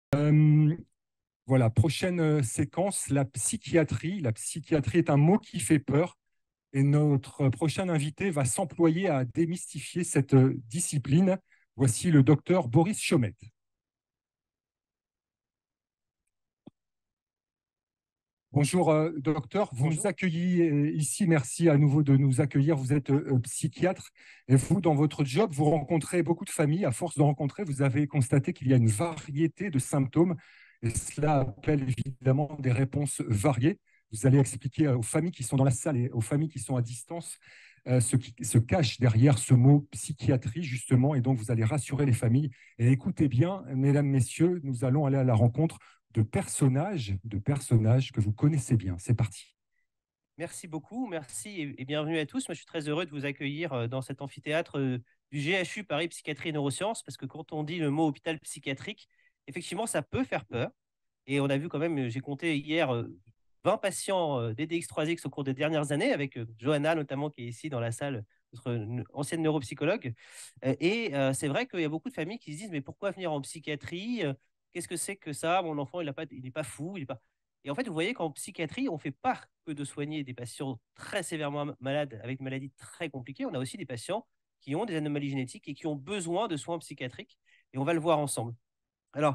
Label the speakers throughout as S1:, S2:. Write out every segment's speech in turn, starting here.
S1: Euh, voilà, prochaine séquence, la psychiatrie. La psychiatrie est un mot qui fait peur et notre prochain invité va s'employer à démystifier cette discipline. Voici le docteur Boris Chomet. Bonjour, docteur. Vous nous
S2: Bonjour.
S1: accueillez ici. Merci à nouveau de nous accueillir. Vous êtes psychiatre et vous, dans votre job, vous rencontrez beaucoup de familles. À force de rencontrer, vous avez constaté qu'il y a une variété de symptômes et cela appelle évidemment des réponses variées. Vous allez expliquer aux familles qui sont dans la salle et aux familles qui sont à distance ce qui se cache derrière ce mot psychiatrie, justement. Et donc, vous allez rassurer les familles. Et écoutez bien, mesdames, messieurs, nous allons aller à la rencontre de personnages que vous connaissez bien. C'est parti.
S2: Merci beaucoup, merci et bienvenue à tous. Moi, je suis très heureux de vous accueillir dans cet amphithéâtre du GHU Paris Psychiatrie et Neurosciences, parce que quand on dit le mot hôpital psychiatrique, effectivement, ça peut faire peur. Et on a vu quand même, j'ai compté hier 20 patients DDX3X au cours des dernières années, avec Johanna notamment qui est ici dans la salle, notre ancienne neuropsychologue. C'est vrai qu'il y a beaucoup de familles qui se disent, mais pourquoi venir en psychiatrie? Qu'est-ce que c'est que ça? Mon enfant, il n'est pas fou, il est pas... Et en fait, vous voyez qu'en psychiatrie, on ne fait pas que de soigner des patients très sévèrement malades avec une maladie très compliquée. On a aussi des patients qui ont des anomalies génétiques et qui ont besoin de soins psychiatriques. Et on va le voir ensemble. Alors,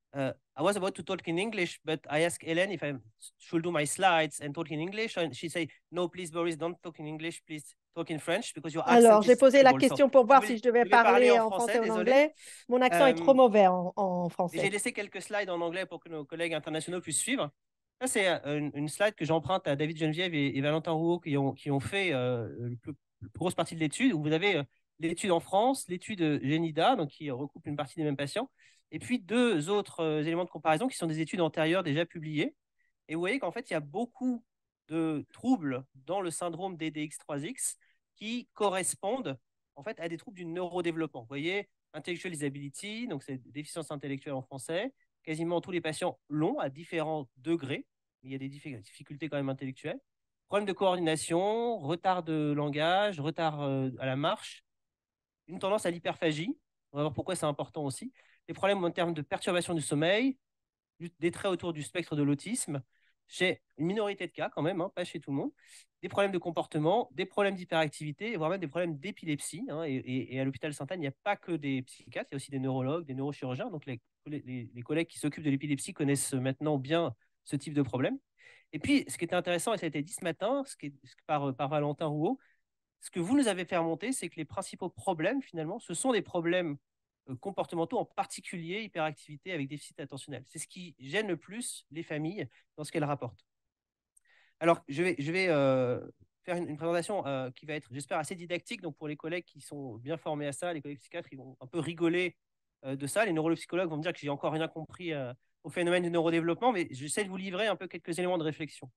S2: I was about to talk in English, but I asked Hélène if I should do my slides and talk in English. And she said, no, please, Boris, don't talk in English. Please talk in French because your accent
S3: Alors, j'ai
S2: is
S3: posé la
S2: terrible. So,
S3: question pour voir si je devais
S2: je vais parler
S3: parler
S2: en
S3: en français
S2: français,
S3: ou en
S2: désolé.
S3: anglais. Mon accent est trop
S2: Euh,
S3: mauvais en
S2: et j'ai
S3: français.
S2: laissé quelques slides en anglais pour que nos collègues internationaux puissent suivre. Ça, c'est une slide que j'emprunte à David Geneviève et Valentin Rouault qui ont fait la plus grosse partie de l'étude, où vous avez l'étude en France, l'étude Genida, donc qui recoupe une partie des mêmes patients, et puis deux autres éléments de comparaison qui sont des études antérieures déjà publiées. Et vous voyez qu'en fait, il y a beaucoup de troubles dans le syndrome DDX3X qui correspondent en fait à des troubles du neurodéveloppement. Vous voyez, intellectual disability, donc c'est déficience intellectuelle en français. Quasiment tous les patients l'ont à différents degrés. Il y a des difficultés quand même intellectuelles. Problème de coordination, retard de langage, retard à la marche, une tendance à l'hyperphagie. On va voir pourquoi c'est important aussi. Des problèmes en termes de perturbation du sommeil, des traits autour du spectre de l'autisme, chez une minorité de cas quand même, hein, pas chez tout le monde, des problèmes de comportement, des problèmes d'hyperactivité, voire même des problèmes d'épilepsie. Hein, et à l'hôpital Sainte-Anne, il n'y a pas que des psychiatres, il y a aussi des neurologues, des neurochirurgiens. Donc les collègues qui s'occupent de l'épilepsie connaissent maintenant bien ce type de problème. Et puis, ce qui était intéressant, et ça a été dit ce matin, par Valentin Rouault, ce que vous nous avez fait remonter, c'est que les principaux problèmes, finalement, ce sont des problèmes comportementaux, en particulier hyperactivité avec déficit attentionnel. C'est ce qui gêne le plus les familles dans ce qu'elles rapportent. Alors, je vais faire une présentation qui va être, j'espère, assez didactique. Donc, pour les collègues qui sont bien formés à ça, les collègues psychiatres, ils vont un peu rigoler de ça. Les neuropsychologues vont me dire que j'ai encore rien compris au phénomène du neurodéveloppement, mais j'essaie de vous livrer un peu quelques éléments de réflexion.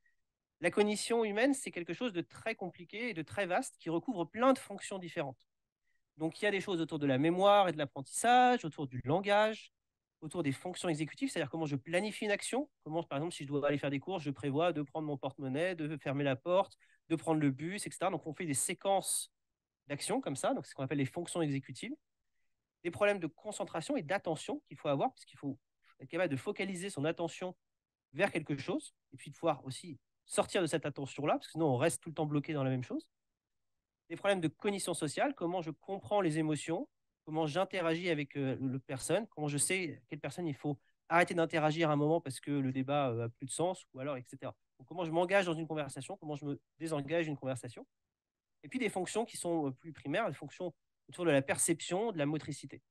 S2: La cognition humaine, c'est quelque chose de très compliqué et de très vaste qui recouvre plein de fonctions différentes. Donc, il y a des choses autour de la mémoire et de l'apprentissage, autour du langage, autour des fonctions exécutives, c'est-à-dire comment je planifie une action. Comment, par exemple, si je dois aller faire des courses, je prévois de prendre mon porte-monnaie, de fermer la porte, de prendre le bus, etc. Donc, on fait des séquences d'actions comme ça. Donc, c'est ce qu'on appelle les fonctions exécutives. Des problèmes de concentration et d'attention qu'il faut avoir, puisqu'il faut être capable de focaliser son attention vers quelque chose, et puis de pouvoir aussi sortir de cette attention-là, parce que sinon on reste tout le temps bloqué dans la même chose. Des problèmes de cognition sociale, comment je comprends les émotions, comment j'interagis avec le personne, comment je sais quelle personne il faut arrêter d'interagir à un moment parce que le débat a plus de sens, ou alors, etc. Donc, comment je m'engage dans une conversation, comment je me désengage d'une conversation. Et puis des fonctions qui sont plus primaires, les fonctions autour de la perception, de la motricité.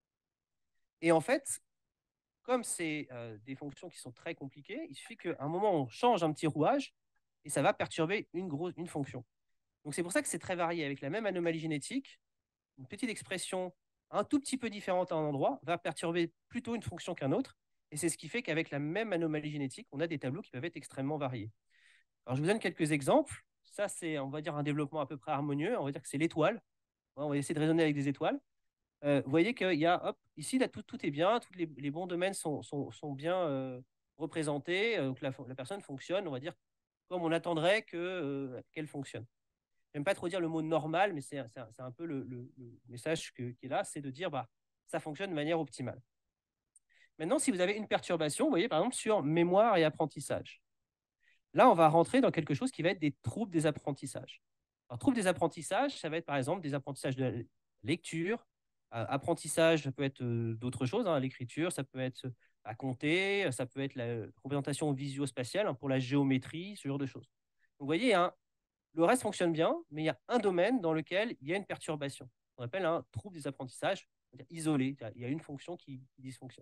S2: Et en fait, comme c'est des fonctions qui sont très compliquées, il suffit qu'à un moment, on change un petit rouage et ça va perturber une fonction. Donc c'est pour ça que c'est très varié. Avec la même anomalie génétique, une petite expression un tout petit peu différente à un endroit va perturber plutôt une fonction qu'un autre. Et c'est ce qui fait qu'avec la même anomalie génétique, on a des tableaux qui peuvent être extrêmement variés. Alors je vous donne quelques exemples. Ça, c'est, on va dire, un développement à peu près harmonieux. On va dire que c'est l'étoile. On va essayer de raisonner avec des étoiles. Vous voyez qu'il y a, hop, ici, là, tout est bien, tous les bons domaines sont bien représentés, que la personne fonctionne, on va dire, comme on attendrait qu'elle fonctionne. J'aime pas trop dire le mot normal, mais c'est un peu le message qui est là, c'est de dire, bah, ça fonctionne de manière optimale. Maintenant, si vous avez une perturbation, vous voyez, par exemple, sur mémoire et apprentissage, là, on va rentrer dans quelque chose qui va être des troubles des apprentissages. Alors, troubles des apprentissages, ça va être, par exemple, des apprentissages de la lecture. Apprentissage, ça peut être d'autres choses, hein, l'écriture, ça peut être à compter, ça peut être la représentation visuo-spatiale, hein, pour la géométrie, ce genre de choses. Donc, vous voyez, hein, le reste fonctionne bien, mais il y a un domaine dans lequel il y a une perturbation. On appelle un trouble des apprentissages isolé. Il y a une fonction qui dysfonctionne.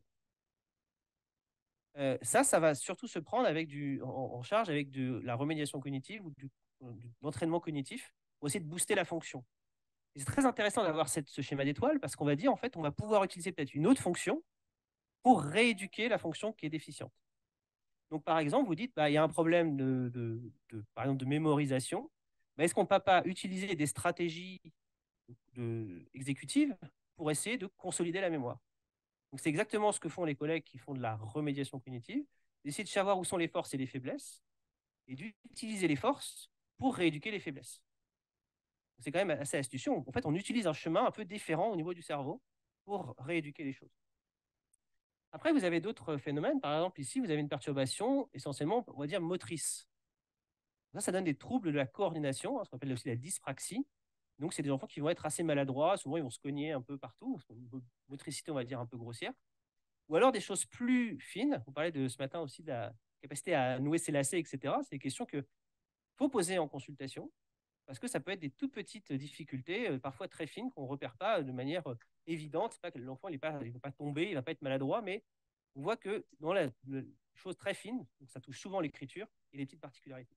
S2: Ça va surtout se prendre en charge avec de la remédiation cognitive ou de l'entraînement cognitif pour essayer de booster la fonction. C'est très intéressant d'avoir ce schéma d'étoile parce qu'on va dire, en fait, on va pouvoir utiliser peut-être une autre fonction pour rééduquer la fonction qui est déficiente. Donc, par exemple, vous dites, bah, il y a un problème par exemple, de mémorisation. Bah, est-ce qu'on ne peut pas utiliser des stratégies exécutives pour essayer de consolider la mémoire? Donc, c'est exactement ce que font les collègues qui font de la remédiation cognitive, d'essayer de savoir où sont les forces et les faiblesses et d'utiliser les forces pour rééduquer les faiblesses. C'est quand même assez astucieux. En fait, on utilise un chemin un peu différent au niveau du cerveau pour rééduquer les choses. Après, vous avez d'autres phénomènes. Par exemple, ici, vous avez une perturbation essentiellement, on va dire, motrice. Ça donne des troubles de la coordination, hein, ce qu'on appelle aussi la dyspraxie. Donc, c'est des enfants qui vont être assez maladroits. Souvent, ils vont se cogner un peu partout. Une motricité, on va dire, un peu grossière. Ou alors des choses plus fines. On parlait de ce matin aussi de la capacité à nouer ses lacets, etc. C'est des questions qu'il faut poser en consultation parce que ça peut être des toutes petites difficultés, parfois très fines, qu'on ne repère pas de manière évidente. C'est pas que l'enfant il ne va pas tomber, il ne va pas être maladroit, mais on voit que dans la chose très fine, donc ça touche souvent l'écriture et les petites particularités.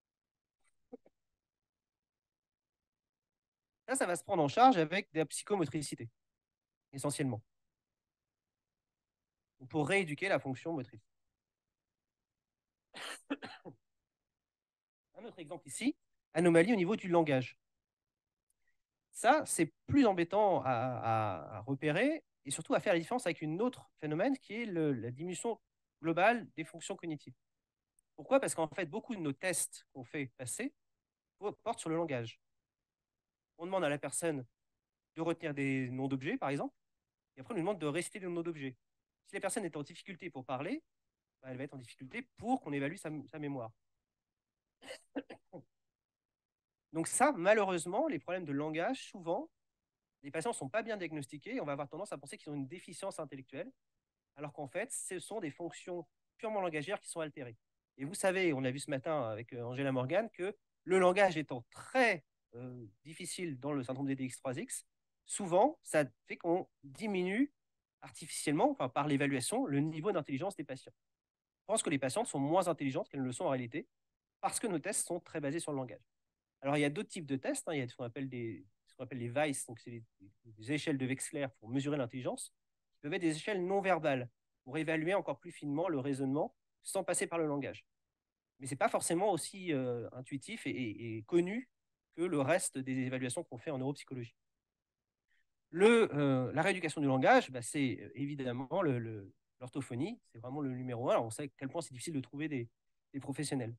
S2: Ça va se prendre en charge avec de la psychomotricité, essentiellement, pour rééduquer la fonction motrice. Un autre exemple ici, anomalie au niveau du langage. Ça, c'est plus embêtant à repérer et surtout à faire la différence avec un autre phénomène qui est la diminution globale des fonctions cognitives. Pourquoi? Parce qu'en fait, beaucoup de nos tests qu'on fait passer portent sur le langage. On demande à la personne de retenir des noms d'objets, par exemple, et après on lui demande de réciter des noms d'objets. Si la personne est en difficulté pour parler, bah, elle va être en difficulté pour qu'on évalue sa mémoire. Donc ça, malheureusement, les problèmes de langage, souvent, les patients ne sont pas bien diagnostiqués et on va avoir tendance à penser qu'ils ont une déficience intellectuelle, alors qu'en fait, ce sont des fonctions purement langagières qui sont altérées. Et vous savez, on a vu ce matin avec Angela Morgan, que le langage étant très difficile dans le syndrome des DX3X, souvent, ça fait qu'on diminue artificiellement, enfin, par l'évaluation, le niveau d'intelligence des patients. Je pense que les patientes sont moins intelligentes qu'elles ne le sont en réalité, parce que nos tests sont très basés sur le langage. Alors, il y a d'autres types de tests. Hein. Il y a ce qu'on appelle les VICE, donc c'est des échelles de Wechsler pour mesurer l'intelligence, qui peuvent être des échelles non verbales pour évaluer encore plus finement le raisonnement sans passer par le langage. Mais ce n'est pas forcément aussi intuitif et connu que le reste des évaluations qu'on fait en neuropsychologie. La rééducation du langage, bah, c'est évidemment l'orthophonie, c'est vraiment le numéro un. Alors, on sait à quel point c'est difficile de trouver des professionnels.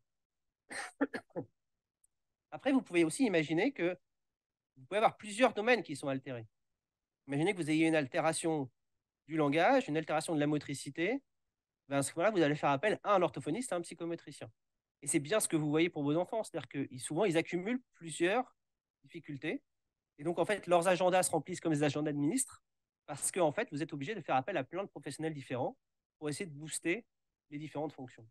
S2: Après, vous pouvez aussi imaginer que vous pouvez avoir plusieurs domaines qui sont altérés. Imaginez que vous ayez une altération du langage, une altération de la motricité. Ben, à ce moment-là, vous allez faire appel à un orthophoniste, à un psychomotricien. Et c'est bien ce que vous voyez pour vos enfants. C'est-à-dire que souvent, ils accumulent plusieurs difficultés. Et donc, en fait, leurs agendas se remplissent comme des agendas de ministres parce que, en fait, vous êtes obligé de faire appel à plein de professionnels différents pour essayer de booster les différentes fonctions.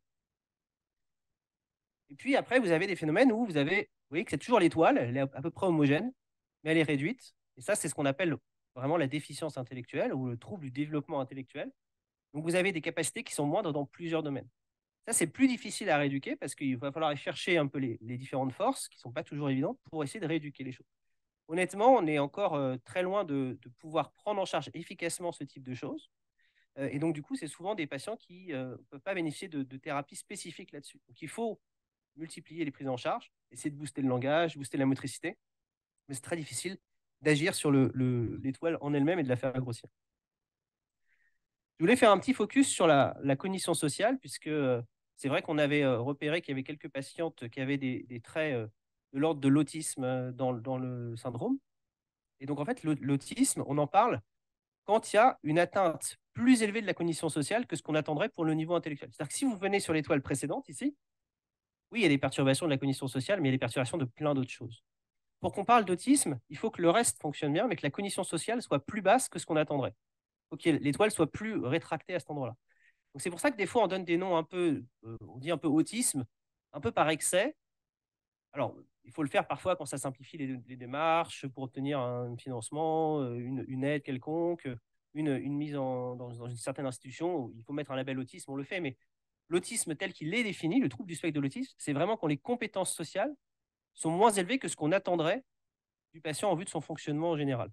S2: Et puis après, vous avez des phénomènes où vous voyez que c'est toujours l'étoile, elle est à peu près homogène, mais elle est réduite. Et ça, c'est ce qu'on appelle vraiment la déficience intellectuelle ou le trouble du développement intellectuel. Donc, vous avez des capacités qui sont moindres dans plusieurs domaines. Ça, c'est plus difficile à rééduquer parce qu'il va falloir chercher un peu les différentes forces qui ne sont pas toujours évidentes pour essayer de rééduquer les choses. Honnêtement, on est encore très loin de pouvoir prendre en charge efficacement ce type de choses. Et donc, du coup, c'est souvent des patients qui ne peuvent pas bénéficier de thérapies spécifiques là-dessus. Donc, il faut multiplier les prises en charge, essayer de booster le langage, booster la motricité. Mais c'est très difficile d'agir sur l'étoile en elle-même et de la faire grossir. Je voulais faire un petit focus sur la cognition sociale, puisque c'est vrai qu'on avait repéré qu'il y avait quelques patientes qui avaient des traits de l'ordre de l'autisme dans le syndrome. Et donc, en fait, l'autisme, on en parle quand il y a une atteinte plus élevée de la cognition sociale que ce qu'on attendrait pour le niveau intellectuel. C'est-à-dire que si vous venez sur l'étoile précédente ici, oui, il y a des perturbations de la cognition sociale, mais il y a des perturbations de plein d'autres choses. Pour qu'on parle d'autisme, il faut que le reste fonctionne bien, mais que la cognition sociale soit plus basse que ce qu'on attendrait. Il faut que l'étoile soit plus rétractée à cet endroit-là. Donc c'est pour ça que des fois, on donne des noms un peu, on dit un peu autisme, un peu par excès. Alors, il faut le faire parfois quand ça simplifie les démarches pour obtenir un financement, une aide quelconque, une mise dans une certaine institution. Où il faut mettre un label autisme, on le fait, mais l'autisme tel qu'il est défini, le trouble du spectre de l'autisme, c'est vraiment quand les compétences sociales sont moins élevées que ce qu'on attendrait du patient en vue de son fonctionnement en général.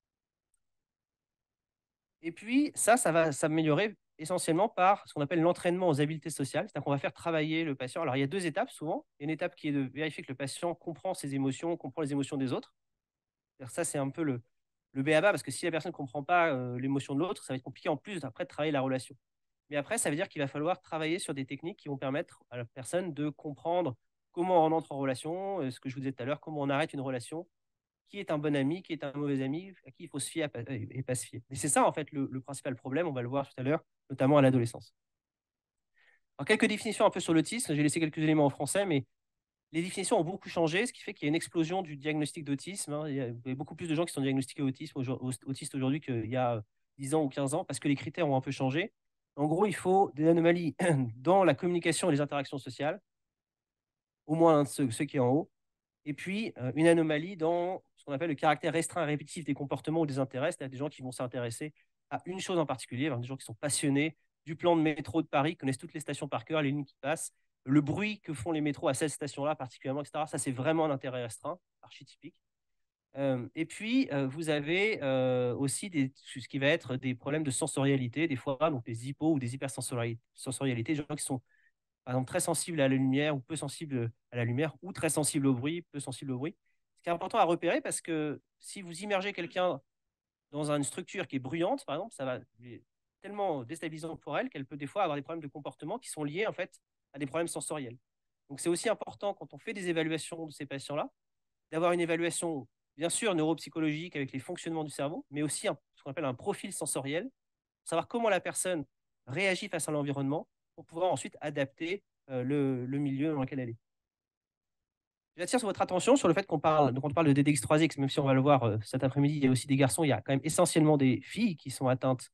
S2: Et puis, ça va s'améliorer essentiellement par ce qu'on appelle l'entraînement aux habiletés sociales. C'est-à-dire qu'on va faire travailler le patient. Alors, il y a deux étapes souvent. Il y a une étape qui est de vérifier que le patient comprend ses émotions, comprend les émotions des autres. Ça, c'est un peu le b.a.-ba, parce que si la personne ne comprend pas l'émotion de l'autre, ça va être compliqué en plus après de travailler la relation. Mais après, ça veut dire qu'il va falloir travailler sur des techniques qui vont permettre à la personne de comprendre comment on entre en relation, ce que je vous disais tout à l'heure, comment on arrête une relation, qui est un bon ami, qui est un mauvais ami, à qui il faut se fier et pas se fier. Et c'est ça, en fait, le principal problème, on va le voir tout à l'heure, notamment à l'adolescence. Alors, quelques définitions un peu sur l'autisme. J'ai laissé quelques éléments en français, mais les définitions ont beaucoup changé, ce qui fait qu'il y a une explosion du diagnostic d'autisme. Hein. Il y a beaucoup plus de gens qui sont diagnostiqués autistes aujourd'hui qu'il y a 10 ans ou 15 ans, parce que les critères ont un peu changé. En gros, il faut des anomalies dans la communication et les interactions sociales, au moins ceux qui sont en haut, et puis une anomalie dans ce qu'on appelle le caractère restreint et répétitif des comportements ou des intérêts, c'est-à-dire des gens qui vont s'intéresser à une chose en particulier, des gens qui sont passionnés du plan de métro de Paris, connaissent toutes les stations par cœur, les lignes qui passent, le bruit que font les métros à cette station-là particulièrement, etc. Ça, c'est vraiment un intérêt restreint, archétypique. Et puis, vous avez aussi ce qui va être des problèmes de sensorialité, des fois, donc des hypo ou des hypersensorialités, des gens qui sont par exemple très sensibles à la lumière ou peu sensibles à la lumière, ou très sensibles au bruit, peu sensibles au bruit. Ce qui est important à repérer, parce que si vous immergez quelqu'un dans une structure qui est bruyante, par exemple, ça va être tellement déstabilisant pour elle qu'elle peut des fois avoir des problèmes de comportement qui sont liés en fait à des problèmes sensoriels. Donc c'est aussi important quand on fait des évaluations de ces patients-là, d'avoir une évaluation bien sûr neuropsychologique avec les fonctionnements du cerveau, mais aussi ce qu'on appelle un profil sensoriel, pour savoir comment la personne réagit face à l'environnement pour pouvoir ensuite adapter le milieu dans lequel elle est. J'attire votre attention sur le fait qu'on parle, donc on parle de DDX3X, même si on va le voir cet après-midi, il y a aussi des garçons, il y a quand même essentiellement des filles qui sont atteintes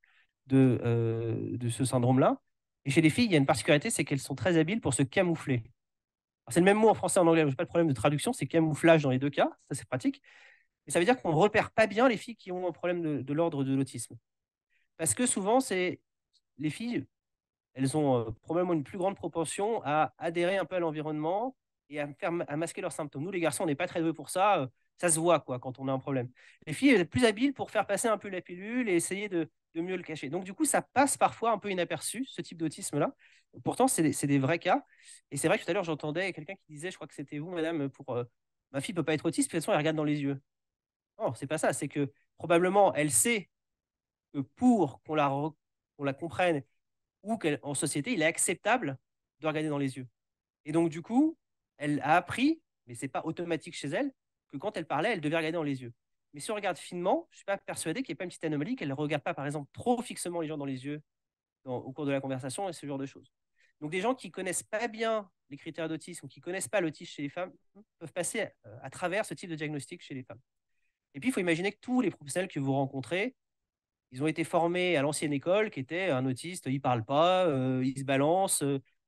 S2: de ce syndrome-là. Et chez les filles, il y a une particularité, c'est qu'elles sont très habiles pour se camoufler. C'est le même mot en français et en anglais, je n'ai pas de problème de traduction, c'est camouflage dans les deux cas, ça c'est pratique. Et ça veut dire qu'on ne repère pas bien les filles qui ont un problème de l'ordre de l'autisme. Parce que souvent, c'est les filles, elles ont probablement une plus grande propension à adhérer un peu à l'environnement et à masquer leurs symptômes. Nous, les garçons, on n'est pas très doués pour ça. Ça se voit quoi, quand on a un problème. Les filles, elles sont plus habiles pour faire passer un peu la pilule et essayer de mieux le cacher. Donc, du coup, ça passe parfois un peu inaperçu, ce type d'autisme-là. Pourtant, c'est des vrais cas. Et c'est vrai que tout à l'heure, j'entendais quelqu'un qui disait, je crois que c'était vous, madame, pour ma fille ne peut pas être autiste, de toute façon, elle regarde dans les yeux. Non, c'est pas ça. C'est que probablement, elle sait que pour qu'on la comprenne ou qu'en société, il est acceptable de regarder dans les yeux. Et donc, du coup, elle a appris, mais ce n'est pas automatique chez elle, que quand elle parlait, elle devait regarder dans les yeux. Mais si on regarde finement, je ne suis pas persuadé qu'il n'y ait pas une petite anomalie, qu'elle ne regarde pas, par exemple, trop fixement les gens dans les yeux au cours de la conversation et ce genre de choses. Donc, des gens qui ne connaissent pas bien les critères d'autisme ou qui ne connaissent pas l'autisme chez les femmes peuvent passer à travers ce type de diagnostic chez les femmes. Et puis, il faut imaginer que tous les professionnels que vous rencontrez, ils ont été formés à l'ancienne école, qui était un autiste, il parle pas, il se balance,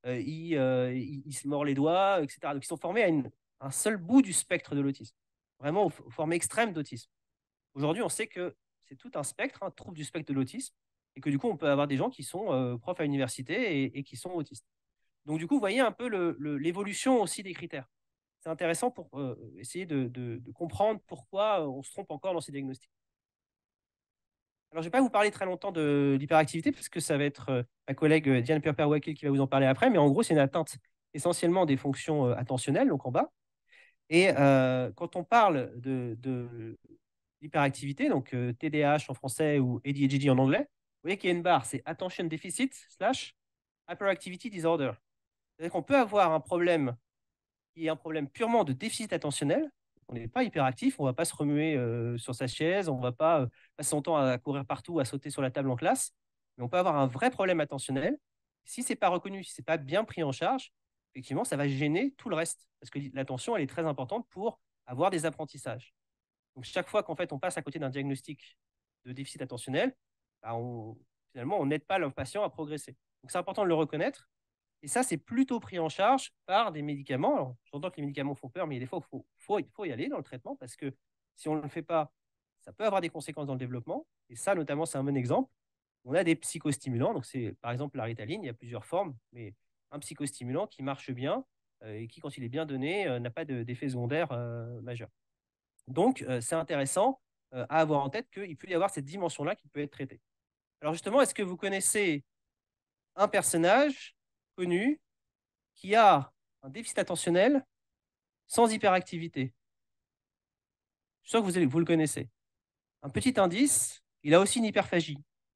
S2: il se mord les doigts, etc. Donc ils sont formés à un seul bout du spectre de l'autisme, vraiment aux formes extrêmes d'autisme. Aujourd'hui, on sait que c'est tout un spectre, un trouble du spectre de l'autisme, et que du coup, on peut avoir des gens qui sont profs à l'université et qui sont autistes. Donc du coup, vous voyez un peu l'évolution aussi des critères. C'est intéressant pour essayer de comprendre pourquoi on se trompe encore dans ces diagnostics. Alors, je ne vais pas vous parler très longtemps de l'hyperactivité, parce que ça va être ma collègue Diane Perper-Wakil qui va vous en parler après, mais en gros, c'est une atteinte essentiellement des fonctions attentionnelles, donc en bas. Et quand on parle de l'hyperactivité, donc TDAH en français ou ADHD en anglais, vous voyez qu'il y a une barre, c'est Attention Deficit / Hyperactivity Disorder. C'est-à-dire qu'on peut avoir un problème qui est un problème purement de déficit attentionnel. on n'est pas hyperactif, on ne va pas se remuer sur sa chaise, on ne va pas passer son temps à courir partout, à sauter sur la table en classe, mais on peut avoir un vrai problème attentionnel. Si ce n'est pas reconnu, si ce n'est pas bien pris en charge, effectivement, ça va gêner tout le reste, parce que l'attention, elle est très importante pour avoir des apprentissages. Donc, chaque fois qu'en fait, on passe à côté d'un diagnostic de déficit attentionnel, bah, finalement, on n'aide pas le patient à progresser. Donc, c'est important de le reconnaître. Et ça, c'est plutôt pris en charge par des médicaments. Alors, j'entends que les médicaments font peur, mais des fois, il faut y aller dans le traitement parce que si on ne le fait pas, ça peut avoir des conséquences dans le développement. Et ça, notamment, c'est un bon exemple. On a des psychostimulants. Donc, c'est par exemple la Ritaline, il y a plusieurs formes, mais un psychostimulant qui marche bien et qui, quand il est bien donné, n'a pas d'effet secondaire majeur. Donc, c'est intéressant à avoir en tête qu'il peut y avoir cette dimension-là qui peut être traitée. Alors, justement, est-ce que vous connaissez un personnage connu qui a un déficit attentionnel sans hyperactivité? Je suis sûr que vous le connaissez. Un petit indice, il a aussi une hyperphagie.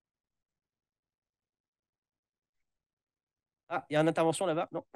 S2: Ah, il y a une intervention là-bas? Non.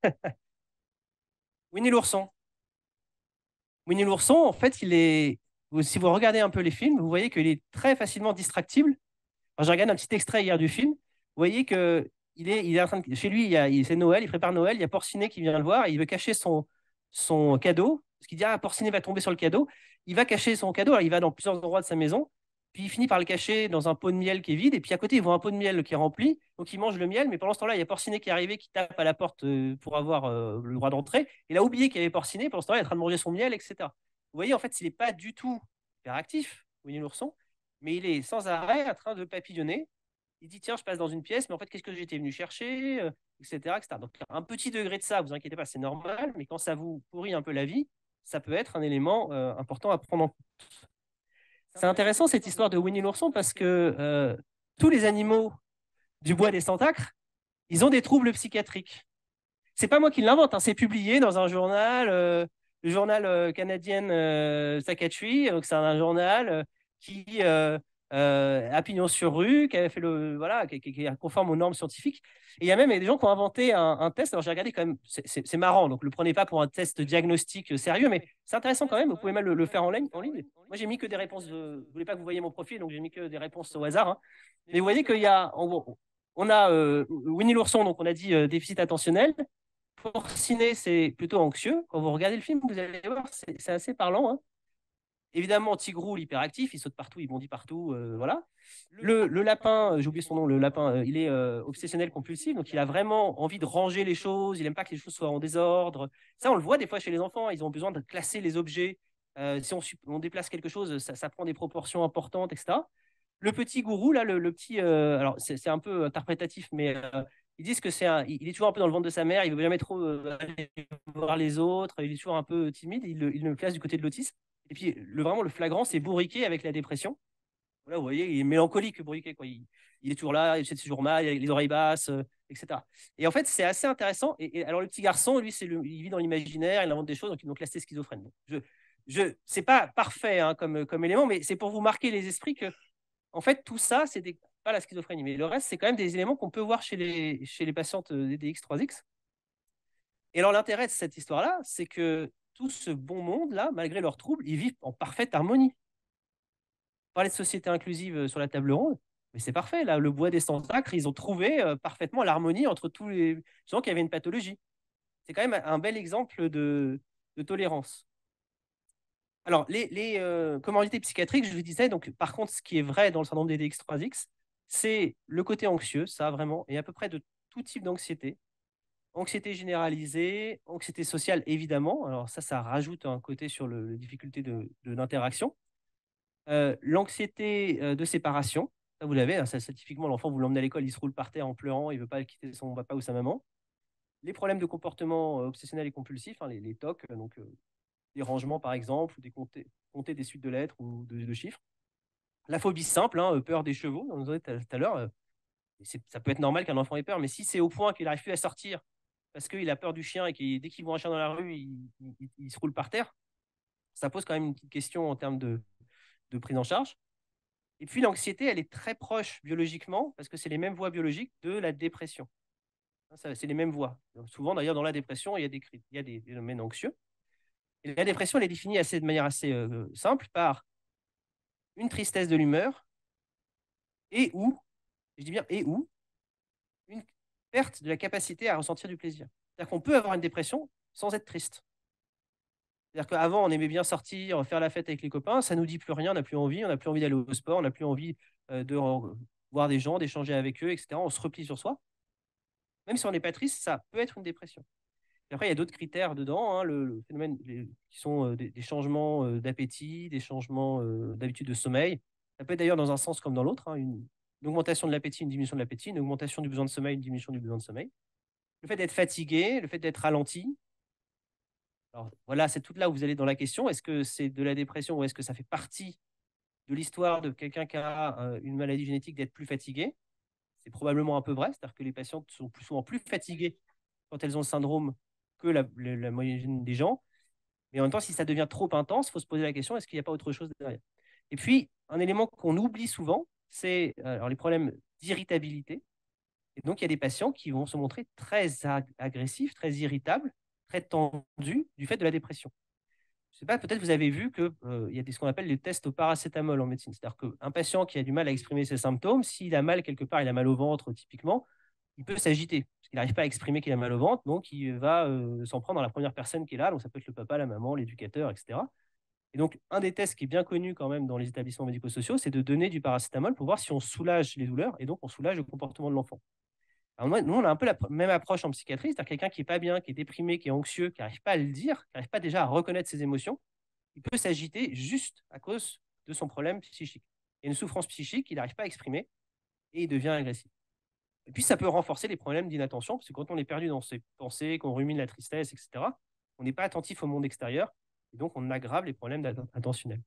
S2: Winnie l'ourson. Winnie l'ourson, en fait, si vous regardez un peu les films, vous voyez qu'il est très facilement distractible. J'ai regardé un petit extrait hier du film. Vous voyez que il est en train chez lui, c'est Noël, il prépare Noël, il y a Porcinet qui vient le voir et il veut cacher son cadeau. Parce qu'il dit, ah, Porcinet va tomber sur le cadeau. Il va cacher son cadeau, alors il va dans plusieurs endroits de sa maison, puis il finit par le cacher dans un pot de miel qui est vide, et puis à côté, il voit un pot de miel qui est rempli, donc il mange le miel, mais pendant ce temps-là, il y a Porcinet qui est arrivé, qui tape à la porte pour avoir le droit d'entrer. Il a oublié qu'il y avait Porcinet, pendant ce temps-là, il est en train de manger son miel, etc. Vous voyez, en fait, il n'est pas du tout hyperactif, Winnie l'ourson, mais il est sans arrêt en train de papillonner. Il dit, tiens, je passe dans une pièce, mais en fait, qu'est-ce que j'étais venu chercher, etc., etc. Donc, un petit degré de ça, vous inquiétez pas, c'est normal, mais quand ça vous pourrit un peu la vie, ça peut être un élément important à prendre en compte. C'est intéressant cette histoire de Winnie l'ourson parce que tous les animaux du bois des Centacres, ils ont des troubles psychiatriques. C'est pas moi qui l'invente, hein, c'est publié dans un journal, le journal canadien Psychiatry, donc c'est un journal qui a pignon sur rue, qui a fait qui est conforme aux normes scientifiques. Et il y a même des gens qui ont inventé un test. Alors j'ai regardé quand même, c'est marrant, donc le prenez pas pour un test diagnostic sérieux, mais c'est intéressant quand même. Vous pouvez même le faire en ligne. Moi j'ai mis que des réponses. Je voulais pas que vous voyiez mon profil, donc j'ai mis que des réponses au hasard. Hein. Mais vous voyez qu'il y a, on a Winnie l'ourson, donc on a dit déficit attentionnel. Porcinet, c'est plutôt anxieux. Quand vous regardez le film, vous allez voir, c'est assez parlant. Hein. Évidemment, Tigrou, l'hyperactif, il saute partout, il bondit partout, voilà. Le lapin, j'ai oublié son nom, le lapin, il est obsessionnel compulsif, donc il a vraiment envie de ranger les choses, il n'aime pas que les choses soient en désordre. Ça, on le voit des fois chez les enfants, ils ont besoin de classer les objets. Si on déplace quelque chose, ça prend des proportions importantes, etc. Le petit gourou, là, le petit, alors c'est un peu interprétatif, mais ils disent que il est toujours un peu dans le ventre de sa mère, il ne veut jamais trop aller voir les autres, il est toujours un peu timide, il le classe du côté de l'autisme. Et puis, vraiment, le flagrant, c'est Bourriquet avec la dépression. Voilà, vous voyez, il est mélancolique, Bourriquet. Quoi. Il est toujours là, il est toujours mal, il a les oreilles basses, etc. Et en fait, c'est assez intéressant. Et alors, le petit garçon, lui, il vit dans l'imaginaire, il invente des choses, donc là, c'est schizophrène. Donc, c'est pas parfait hein, comme élément, mais c'est pour vous marquer les esprits que, en fait, tout ça, c'est pas la schizophrénie, mais le reste, c'est quand même des éléments qu'on peut voir chez les patientes DDX3X. Et alors, l'intérêt de cette histoire-là, c'est que tout ce bon monde-là, malgré leurs troubles, ils vivent en parfaite harmonie. On parlait de société inclusive sur la table ronde, mais c'est parfait. Là, le bois des Centacres, ils ont trouvé parfaitement l'harmonie entre tous les gens qui avaient une pathologie. C'est quand même un bel exemple de tolérance. Alors, les comorbidités psychiatriques, je vous disais, donc, par contre, ce qui est vrai dans le syndrome des DX3X, c'est le côté anxieux, ça vraiment, et à peu près de tout type d'anxiété. Anxiété généralisée, anxiété sociale, évidemment. Alors ça rajoute un côté sur les difficultés d'interaction. L'anxiété de séparation, ça vous l'avez, hein, ça, typiquement l'enfant, vous l'emmenez à l'école, il se roule par terre en pleurant, il ne veut pas quitter son papa ou sa maman. Les problèmes de comportement obsessionnel et compulsif, hein, les TOC, donc des rangements par exemple, ou compter des suites de lettres ou de chiffres. La phobie simple, hein, peur des chevaux, on en disait tout à l'heure, ça peut être normal qu'un enfant ait peur, mais si c'est au point qu'il n'arrive plus à sortir parce qu'il a peur du chien et que dès qu'il voit un chien dans la rue, il se roule par terre, ça pose quand même une petite question en termes de prise en charge. Et puis l'anxiété, elle est très proche biologiquement, parce que c'est les mêmes voies biologiques de la dépression. C'est les mêmes voies. Donc, souvent, d'ailleurs, dans la dépression, il y a des phénomènes anxieux. Et la dépression, elle est définie de manière assez simple par une tristesse de l'humeur et ou, je dis bien et ou, une perte de la capacité à ressentir du plaisir. C'est-à-dire qu'on peut avoir une dépression sans être triste. C'est-à-dire qu'avant, on aimait bien sortir, faire la fête avec les copains, ça nous dit plus rien, on n'a plus envie, on n'a plus envie d'aller au sport, on n'a plus envie de voir des gens, d'échanger avec eux, etc. On se replie sur soi. Même si on n'est pas triste, ça peut être une dépression. Et après, il y a d'autres critères dedans, hein, le phénomène qui sont des changements d'appétit, des changements d'habitude de sommeil. Ça peut être d'ailleurs dans un sens comme dans l'autre, hein, une augmentation de l'appétit, une diminution de l'appétit, une augmentation du besoin de sommeil, une diminution du besoin de sommeil. Le fait d'être fatigué, le fait d'être ralenti. Alors voilà, c'est tout là où vous allez dans la question. Est-ce que c'est de la dépression ou est-ce que ça fait partie de l'histoire de quelqu'un qui a une maladie génétique d'être plus fatigué? C'est probablement un peu vrai, c'est-à-dire que les patientes sont plus souvent plus fatiguées quand elles ont le syndrome que la moyenne des gens. Mais en même temps, si ça devient trop intense, il faut se poser la question, est-ce qu'il n'y a pas autre chose derrière? Et puis, un élément qu'on oublie souvent, c'est alors les problèmes d'irritabilité. Et donc, il y a des patients qui vont se montrer très agressifs, très irritables, très tendus du fait de la dépression. Je ne sais pas, peut-être vous avez vu qu'il y a ce qu'on appelle les tests au paracétamol en médecine. C'est-à-dire qu'un patient qui a du mal à exprimer ses symptômes, s'il a mal quelque part, il a mal au ventre typiquement, il peut s'agiter parce qu'il n'arrive pas à exprimer qu'il a mal au ventre, donc il va s'en prendre dans la première personne qui est là, donc ça peut être le papa, la maman, l'éducateur, etc. Et donc, un des tests qui est bien connu quand même dans les établissements médico-sociaux, c'est de donner du paracétamol pour voir si on soulage les douleurs et donc on soulage le comportement de l'enfant. Alors nous, on a un peu la même approche en psychiatrie, c'est-à-dire quelqu'un qui n'est pas bien, qui est déprimé, qui est anxieux, qui n'arrive pas à le dire, qui n'arrive pas déjà à reconnaître ses émotions, il peut s'agiter juste à cause de son problème psychique. Il y a une souffrance psychique qu'il n'arrive pas à exprimer et il devient agressif. Et puis, ça peut renforcer les problèmes d'inattention, parce que quand on est perdu dans ses pensées, qu'on rumine la tristesse, etc., on n'est pas attentif au monde extérieur, et donc on aggrave les problèmes attentionnels.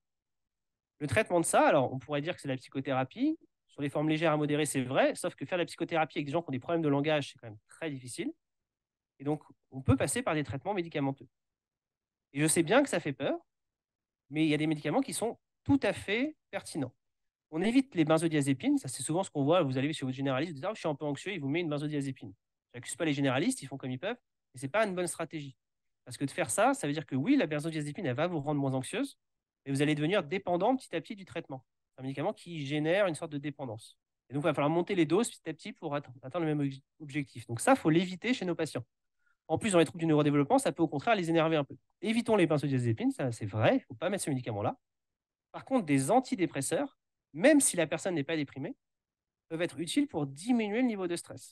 S2: Le traitement de ça, alors on pourrait dire que c'est la psychothérapie. Sur les formes légères à modérées, c'est vrai, sauf que faire la psychothérapie avec des gens qui ont des problèmes de langage, c'est quand même très difficile. Et donc, on peut passer par des traitements médicamenteux. Et je sais bien que ça fait peur, mais il y a des médicaments qui sont tout à fait pertinents. On évite les benzodiazépines, ça c'est souvent ce qu'on voit, vous allez chez votre généraliste, vous dites, ah, je suis un peu anxieux, il vous met une benzodiazépine. Je n'accuse pas les généralistes, ils font comme ils peuvent, mais ce n'est pas une bonne stratégie. Parce que de faire ça, ça veut dire que oui, la benzodiazépine, elle va vous rendre moins anxieuse, mais vous allez devenir dépendant petit à petit du traitement. C'est un médicament qui génère une sorte de dépendance. Et donc, il va falloir monter les doses petit à petit pour atteindre le même objectif. Donc ça, il faut l'éviter chez nos patients. En plus, dans les troubles du neurodéveloppement, ça peut au contraire les énerver un peu. Évitons les benzodiazépines, ça c'est vrai, il ne faut pas mettre ce médicament-là. Par contre, des antidépresseurs, même si la personne n'est pas déprimée, peuvent être utiles pour diminuer le niveau de stress.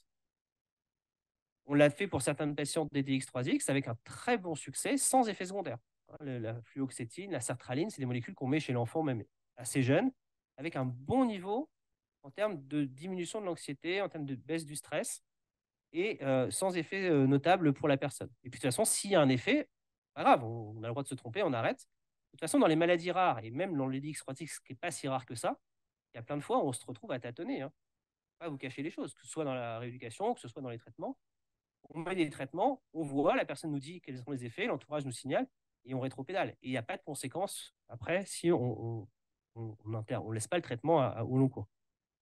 S2: On l'a fait pour certains patients DDX3X avec un très bon succès, sans effet secondaire. La fluoxétine, la sertraline, c'est des molécules qu'on met chez l'enfant même assez jeune, avec un bon niveau en termes de diminution de l'anxiété, en termes de baisse du stress, et sans effet notable pour la personne. Et puis de toute façon, s'il y a un effet, pas grave, on a le droit de se tromper, on arrête. De toute façon, dans les maladies rares, et même dans les DX3X, ce qui n'est pas si rare que ça, il y a plein de fois où on se retrouve à tâtonner. Hein. Pas vous cacher les choses, que ce soit dans la rééducation, que ce soit dans les traitements. On met des traitements, on voit, la personne nous dit quels sont les effets, l'entourage nous signale, et on rétropédale. Et il n'y a pas de conséquences après si on laisse pas le traitement au long cours.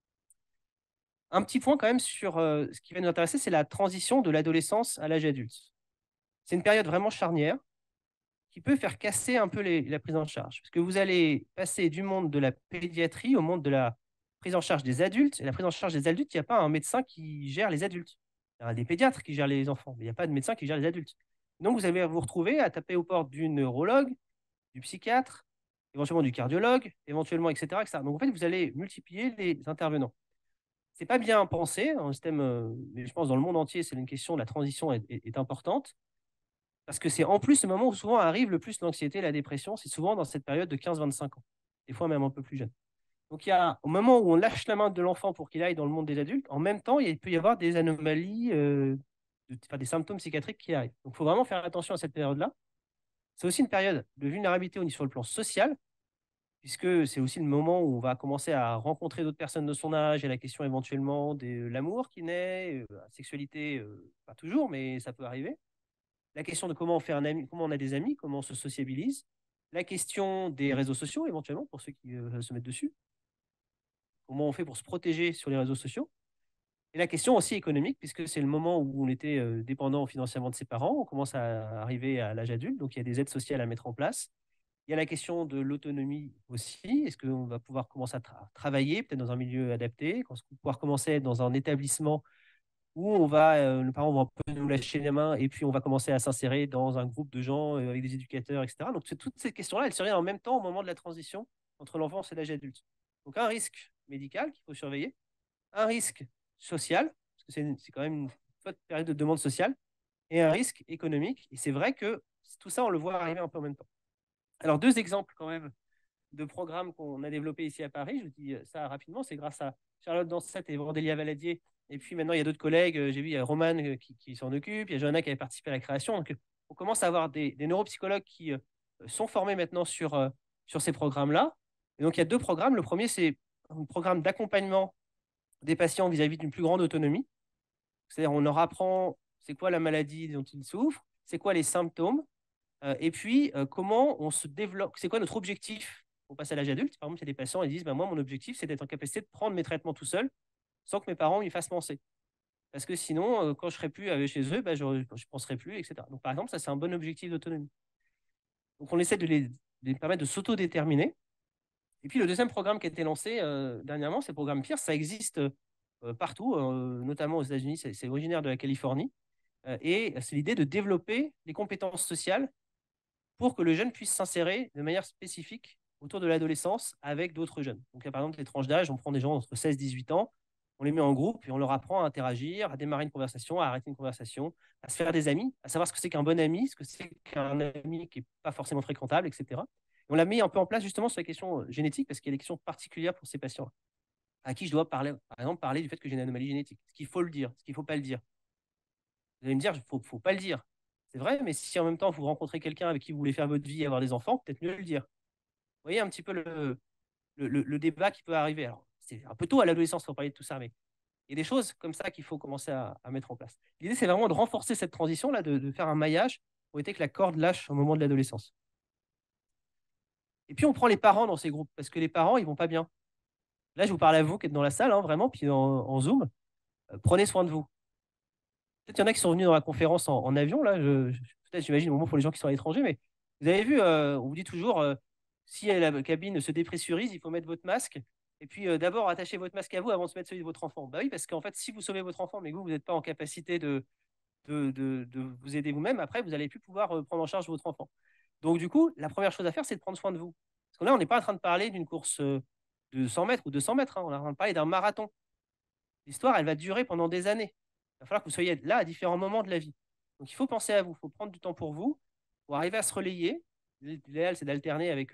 S2: Un petit point quand même sur ce qui va nous intéresser, c'est la transition de l'adolescence à l'âge adulte. C'est une période vraiment charnière qui peut faire casser un peu la prise en charge. Parce que vous allez passer du monde de la pédiatrie au monde de la prise en charge des adultes. Et la prise en charge des adultes, il n'y a pas un médecin qui gère les adultes. Il y a des pédiatres qui gèrent les enfants, mais il n'y a pas de médecin qui gère les adultes. Donc vous allez vous retrouver à taper aux portes du neurologue, du psychiatre, éventuellement du cardiologue, éventuellement, etc., etc. Donc en fait, vous allez multiplier les intervenants. C'est pas bien pensé dans le système, mais je pense dans le monde entier, c'est une question, la transition est importante. Parce que c'est en plus le moment où souvent arrive le plus l'anxiété et la dépression, c'est souvent dans cette période de 15-25 ans, des fois même un peu plus jeune. Donc il y a au moment où on lâche la main de l'enfant pour qu'il aille dans le monde des adultes, en même temps, il peut y avoir des anomalies, des symptômes psychiatriques qui arrivent. Donc il faut vraiment faire attention à cette période-là. C'est aussi une période de vulnérabilité sur le plan social, puisque c'est aussi le moment où on va commencer à rencontrer d'autres personnes de son âge et la question éventuellement de l'amour qui naît, la sexualité, pas toujours, mais ça peut arriver. La question de comment on fait un ami, comment on a des amis, comment on se sociabilise. La question des réseaux sociaux, éventuellement, pour ceux qui veulent se mettre dessus. Comment on fait pour se protéger sur les réseaux sociaux. Et la question aussi économique, puisque c'est le moment où on était dépendant financièrement de ses parents, on commence à arriver à l'âge adulte, donc il y a des aides sociales à mettre en place. Il y a la question de l'autonomie aussi. Est-ce qu'on va pouvoir commencer à travailler, peut-être dans un milieu adapté, est-ce qu'on va pouvoir commencer à être dans un établissement où on va, nos parents vont un peu nous lâcher les mains et puis on va commencer à s'insérer dans un groupe de gens avec des éducateurs, etc. Donc toutes ces questions-là, elles surviennent en même temps au moment de la transition entre l'enfance et l'âge adulte. Donc un risque médical qu'il faut surveiller, un risque social, parce que c'est quand même une forte période de demande sociale, et un risque économique. Et c'est vrai que tout ça, on le voit arriver un peu en même temps. Alors, deux exemples quand même de programmes qu'on a développés ici à Paris. Je vous dis ça rapidement. C'est grâce à Charlotte Dansette et Vendélia Valadier. Et puis maintenant, il y a d'autres collègues. J'ai vu, il y a Roman qui s'en occupe. Il y a Johanna qui avait participé à la création. Donc, on commence à avoir des neuropsychologues qui sont formés maintenant sur ces programmes-là. Et donc, il y a deux programmes. Le premier, c'est un programme d'accompagnement des patients vis-à-vis d'une plus grande autonomie. C'est-à-dire, on leur apprend c'est quoi la maladie dont ils souffrent, c'est quoi les symptômes, et puis comment on se développe, c'est quoi notre objectif pour passer à l'âge adulte. Par exemple, il y a des patients qui disent, bah, moi, mon objectif, c'est d'être en capacité de prendre mes traitements tout seul, sans que mes parents m'y fassent penser. Parce que sinon, quand je ne serai plus chez eux, bah, je ne penserai plus, etc. Donc, par exemple, ça, c'est un bon objectif d'autonomie. Donc, on essaie de les permettre de s'autodéterminer. Et puis, le deuxième programme qui a été lancé dernièrement, c'est le programme PIRS. Ça existe partout, notamment aux États-Unis. C'est originaire de la Californie. Et c'est l'idée de développer les compétences sociales pour que le jeune puisse s'insérer de manière spécifique autour de l'adolescence avec d'autres jeunes. Donc, il y a par exemple des tranches d'âge, on prend des gens entre 16 et 18 ans, on les met en groupe et on leur apprend à interagir, à démarrer une conversation, à arrêter une conversation, à se faire des amis, à savoir ce que c'est qu'un bon ami, ce que c'est qu'un ami qui n'est pas forcément fréquentable, etc. Et on l'a mis un peu en place justement sur la question génétique parce qu'il y a des questions particulières pour ces patients à qui je dois parler, par exemple, parler du fait que j'ai une anomalie génétique. Ce qu'il faut le dire, ce qu'il ne faut pas le dire. Vous allez me dire, il ne faut pas le dire. C'est vrai, mais si en même temps vous rencontrez quelqu'un avec qui vous voulez faire votre vie et avoir des enfants, peut-être mieux le dire. Vous voyez un petit peu le débat qui peut arriver. Alors, c'est un peu tôt à l'adolescence pour parler de tout ça, mais il y a des choses comme ça qu'il faut commencer à mettre en place. L'idée, c'est vraiment de renforcer cette transition-là, de faire un maillage pour éviter que la corde lâche au moment de l'adolescence. Et puis, on prend les parents dans ces groupes, parce que les parents, ils vont pas bien. Là, je vous parle à vous qui êtes dans la salle, hein, vraiment, puis en Zoom. Prenez soin de vous. Peut-être qu'il y en a qui sont venus dans la conférence en avion, là, peut-être j'imagine au moins pour les gens qui sont à l'étranger, mais vous avez vu, on vous dit toujours, si la cabine se dépressurise, il faut mettre votre masque. Et puis d'abord, attachez votre masque à vous avant de se mettre celui de votre enfant. Bah oui, parce qu'en fait, si vous sauvez votre enfant, mais que vous n'êtes pas en capacité de vous aider vous-même, après, vous n'allez plus pouvoir prendre en charge votre enfant. Donc du coup, la première chose à faire, c'est de prendre soin de vous. Parce que là, on n'est pas en train de parler d'une course de 100 mètres ou 200 mètres, hein, on est en train de parler d'un marathon. L'histoire, elle va durer pendant des années. Il va falloir que vous soyez là à différents moments de la vie. Donc il faut penser à vous, il faut prendre du temps pour vous, pour arriver à se relayer. L'idéal, c'est d'alterner avec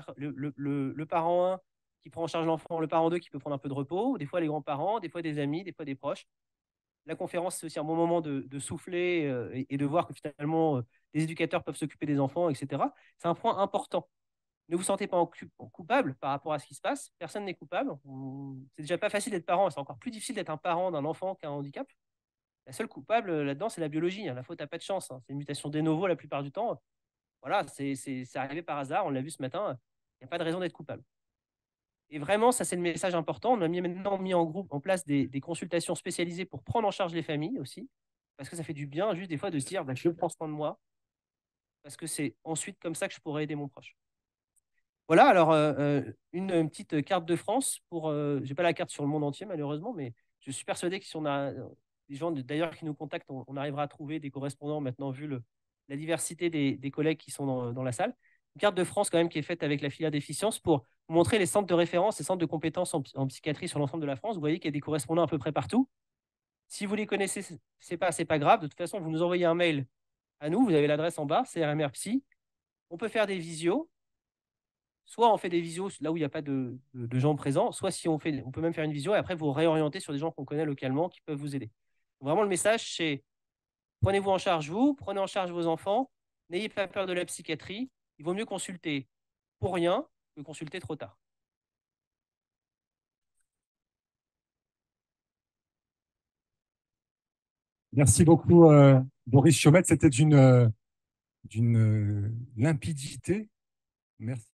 S2: le parent 1 qui prend en charge l'enfant, le parent 2 qui peut prendre un peu de repos, des fois les grands-parents, des fois des amis, des fois des proches. La conférence, c'est aussi un bon moment de souffler et de voir que finalement, les éducateurs peuvent s'occuper des enfants, etc. C'est un point important. Ne vous sentez pas coupable par rapport à ce qui se passe. Personne n'est coupable. C'est déjà pas facile d'être parent. C'est encore plus difficile d'être un parent d'un enfant qui a un handicap. La seule coupable là-dedans, c'est la biologie. La faute n'a pas de chance. C'est une mutation de novo la plupart du temps. Voilà, c'est arrivé par hasard. On l'a vu ce matin. Il n'y a pas de raison d'être coupable. Et vraiment, ça, c'est le message important. On a maintenant mis en place des consultations spécialisées pour prendre en charge les familles aussi. Parce que ça fait du bien, juste des fois, de se dire, je prends soin de moi. Parce que c'est ensuite comme ça que je pourrais aider mon proche. Voilà, alors une petite carte de France pour. J'ai pas la carte sur le monde entier malheureusement, mais je suis persuadé que si on a des gens d'ailleurs qui nous contactent, on arrivera à trouver des correspondants maintenant vu la diversité des collègues qui sont dans la salle. Une carte de France quand même qui est faite avec la filière déficience pour montrer les centres de référence et centres de compétences en psychiatrie sur l'ensemble de la France. Vous voyez qu'il y a des correspondants à peu près partout. Si vous les connaissez, c'est pas grave. De toute façon, vous nous envoyez un mail à nous. Vous avez l'adresse en bas, c'est RMR Psy. On peut faire des visios. Soit on fait des visios là où il n'y a pas de gens présents, soit si on peut même faire une visio et après vous réorienter sur des gens qu'on connaît localement qui peuvent vous aider. Vraiment, le message, c'est prenez-vous en charge vous, prenez en charge vos enfants, n'ayez pas peur de la psychiatrie. Il vaut mieux consulter pour rien que consulter trop tard.
S1: Merci beaucoup, Boris Chiomette. C'était d'une limpidité. Merci.